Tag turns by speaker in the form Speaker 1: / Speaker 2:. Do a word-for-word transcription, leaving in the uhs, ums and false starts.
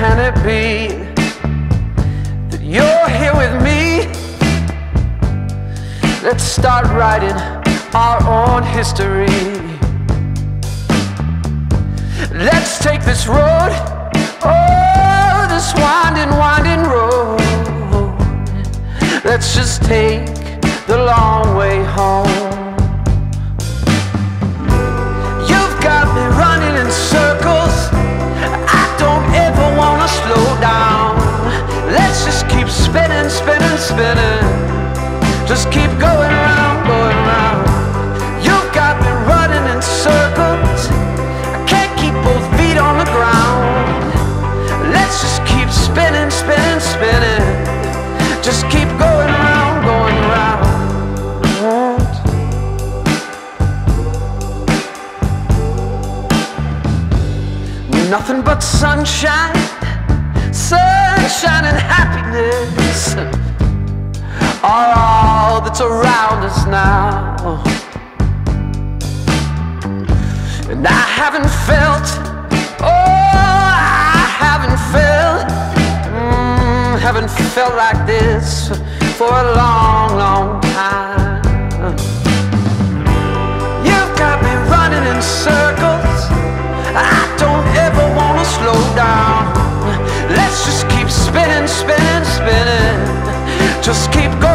Speaker 1: can it be that you're here with me? Let's start writing our own history. Let's take this road, oh, this winding, winding road. Let's just take the long way home. You've got me running in circles, I don't ever wanna slow down. Let's just keep spinning, spinning, spinning. Just keep going round, going round. You've got me running in circles, I can't keep both feet on the ground. Let's just keep spinning, spinning, spinning. Just keep going round, going round. Nothing but sunshine, sunshine and happiness are all that's around us now. And I haven't felt, oh, I haven't felt, mm, haven't felt like this for a long, long time. You've got me running in circles, I don't ever wanna slow down. Let's just keep spinning, spinning, spinning. Just keep going.